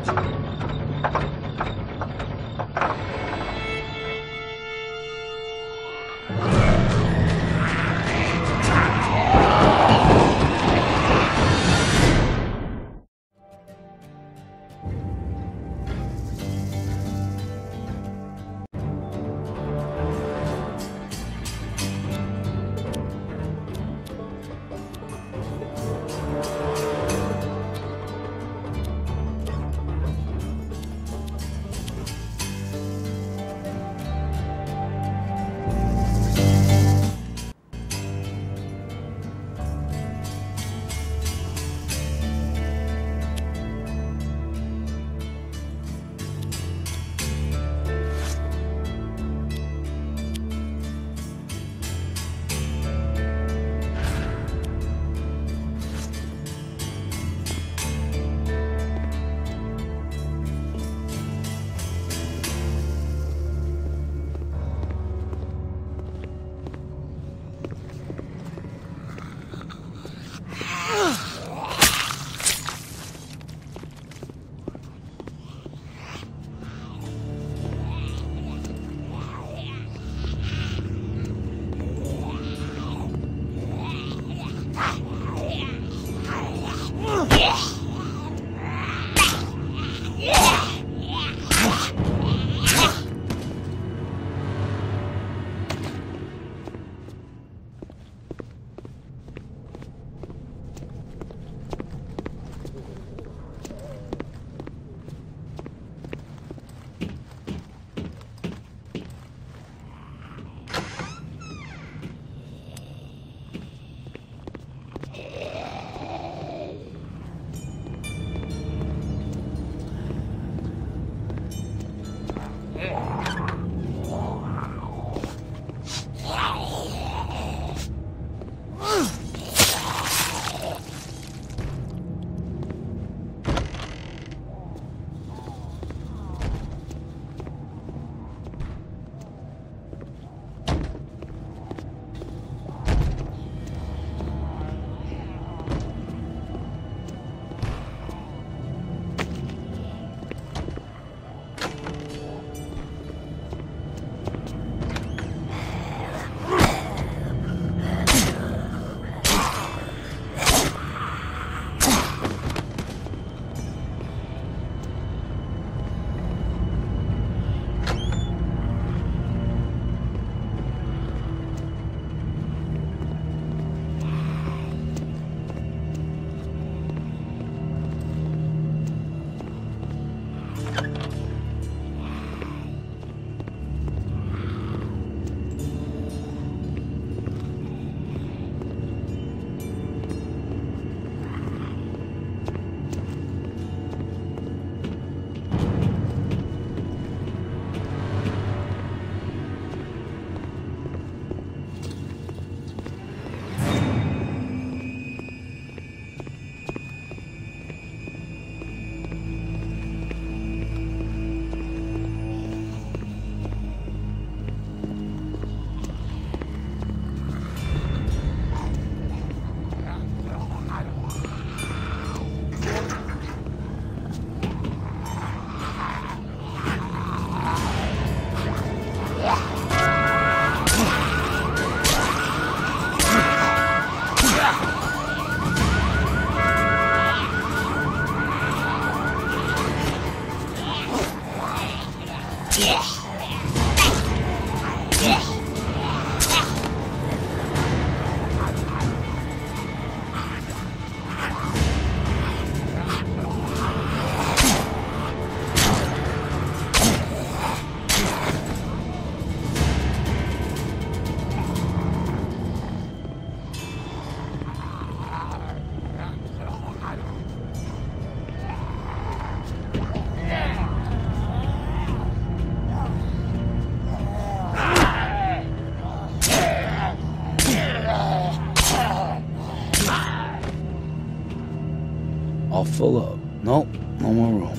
All full up. Nope, no more room.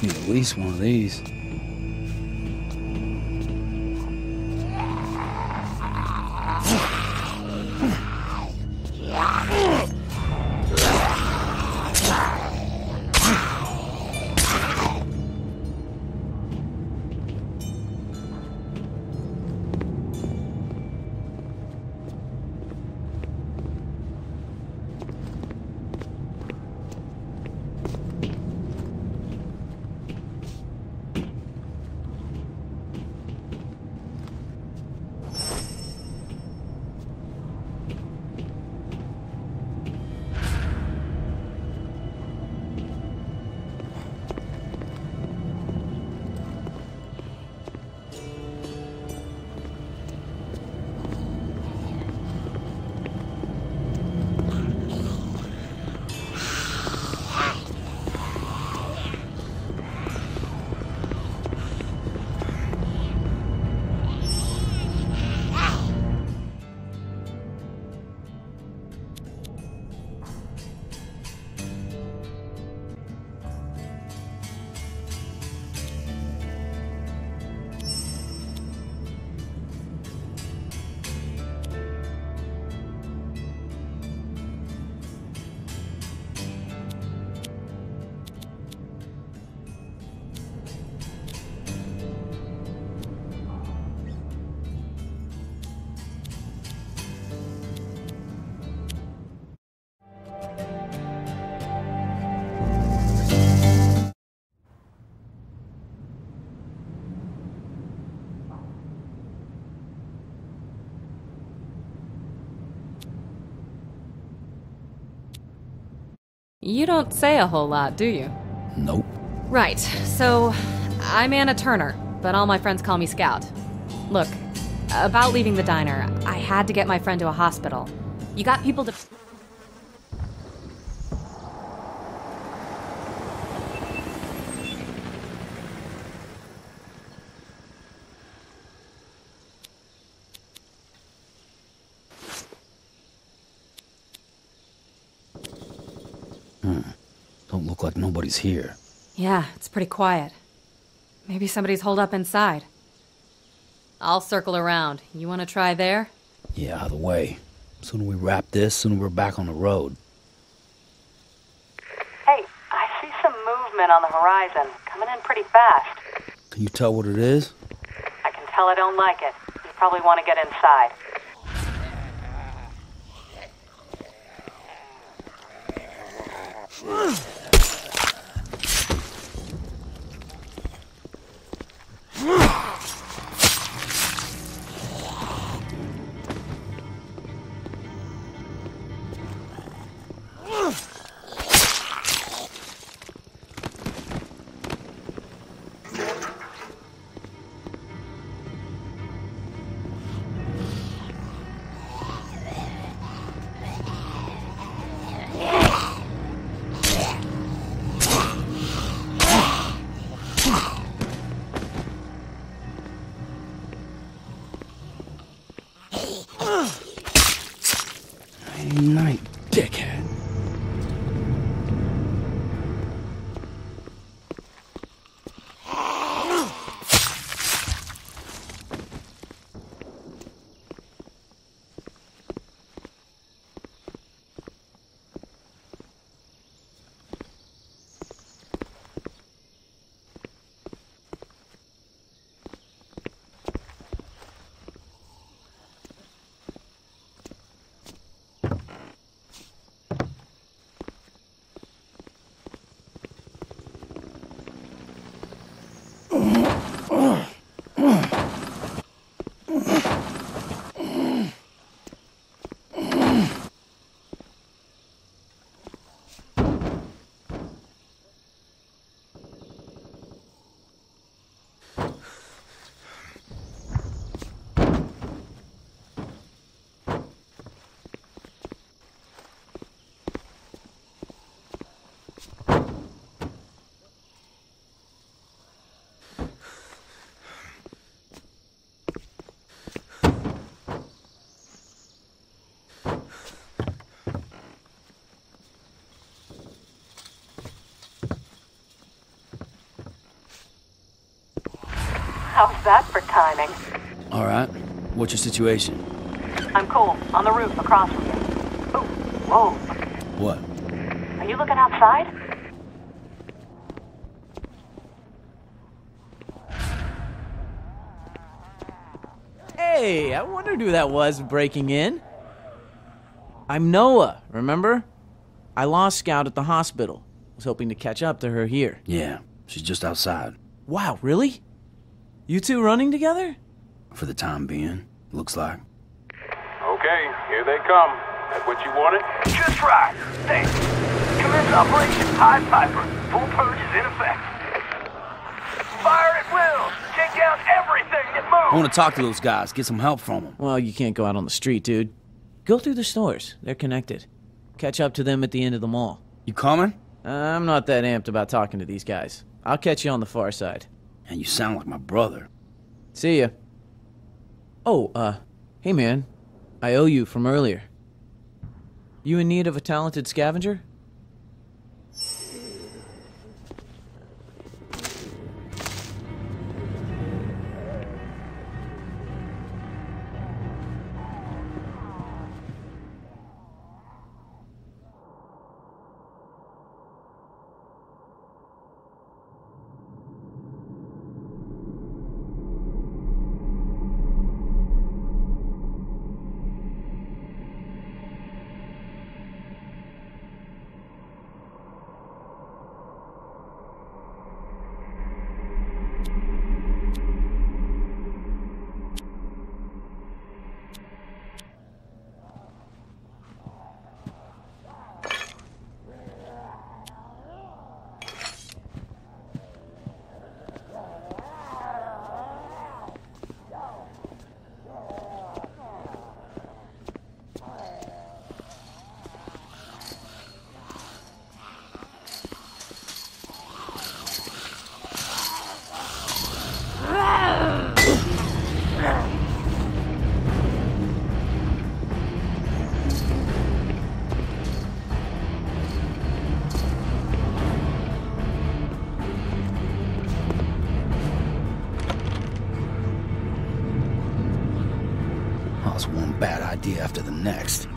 Need at least one of these. You don't say a whole lot, do you? Nope. Right, so I'm Anna Turner, but all my friends call me Scout. Look, about leaving the diner, I had to get my friend to a hospital. You got people to... Don't look like nobody's here. Yeah, it's pretty quiet. Maybe somebody's holed up inside. I'll circle around. You want to try there? Yeah, either way. Sooner we wrap this, sooner we're back on the road. Hey, I see some movement on the horizon, coming in pretty fast. Can you tell what it is? I can tell I don't like it. You probably want to get inside. Hey, night, dickhead. How's that for timing? All right. What's your situation? I'm Cole, on the roof across from you. Ooh, whoa. What? Are you looking outside? Hey, I wondered who that was breaking in. I'm Noah, remember? I lost Scout at the hospital. Was hoping to catch up to her here. Yeah, she's just outside. Wow, really? You two running together? For the time being, looks like. Okay, here they come. That what you wanted? Just right. Thanks. Commence Operation Pied Piper. Full purge is in effect. Fire at will. Take down everything that moves. I want to talk to those guys, get some help from them. Well, you can't go out on the street, dude. Go through the stores. They're connected. Catch up to them at the end of the mall. You coming? I'm not that amped about talking to these guys. I'll catch you on the far side. And you sound like my brother. See ya. Oh, hey man. I owe you from earlier. You in need of a talented scavenger? That's one bad idea after the next.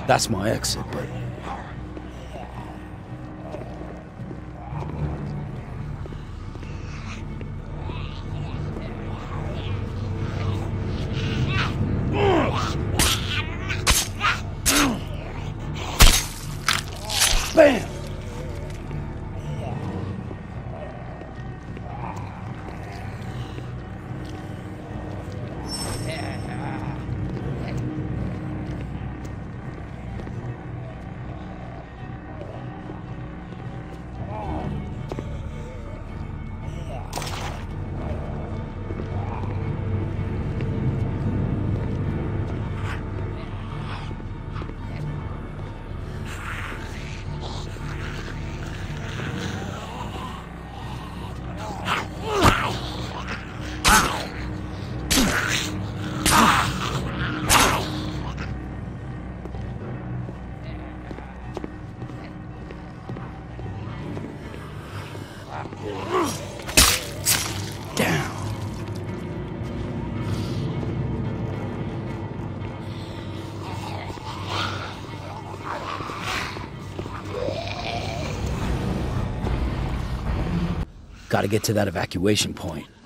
That's my exit, but... Bam! Gotta get to that evacuation point.